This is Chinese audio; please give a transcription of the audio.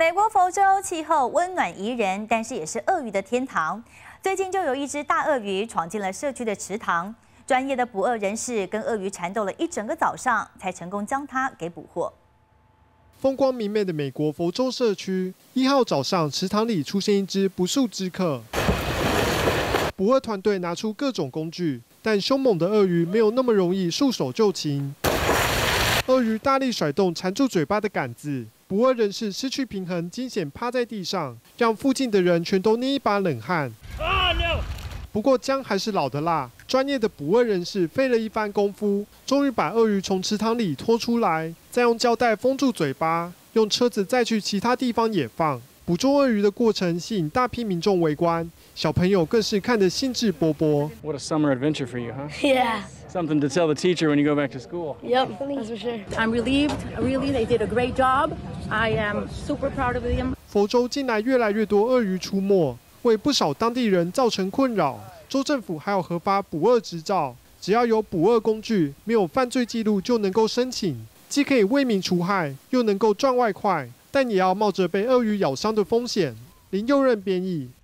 美国佛州气候温暖宜人，但是也是鳄鱼的天堂。最近就有一只大鳄鱼闯进了社区的池塘，专业的捕鳄人士跟鳄鱼缠斗了一整个早上，才成功将它给捕获。 风光明媚的美国佛州社区1号早上，池塘里出现一只不速之客。捕鳄团队拿出各种工具，但凶猛的鳄鱼没有那么容易束手就擒。鳄鱼大力甩动缠住嘴巴的杆子，捕鳄人士失去平衡，惊险趴在地上，让附近的人全都捏一把冷汗。不过姜还是老的辣，专业的捕鳄人士费了一番功夫，终于把鳄鱼从池塘里拖出来，再用胶带封住嘴巴，用车子再去其他地方野放。捕捉鳄鱼的过程吸引大批民众围观，小朋友更是看得兴致勃勃。 What a summer adventure for you, huh? Yeah. Something to tell the teacher when you go back to school. Yep, that's for sure. I'm relieved. Really, they did a great job. I am super proud of them. 佛州近来越来越多鳄鱼出没，为不少当地人造成困扰。州政府还有核发捕鳄执照，只要有捕鳄工具，没有犯罪记录就能够申请，既可以为民除害，又能够赚外快，但也要冒着被鳄鱼咬伤的风险。林佑任编译。